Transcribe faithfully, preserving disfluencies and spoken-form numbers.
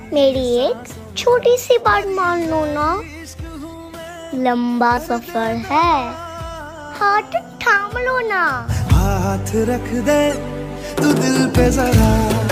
मेरी एक छोटी सी बात मान लो ना, लंबा सफर है, हाथ थाम लो ना। हाथ रख दे तू दिल पे जरा।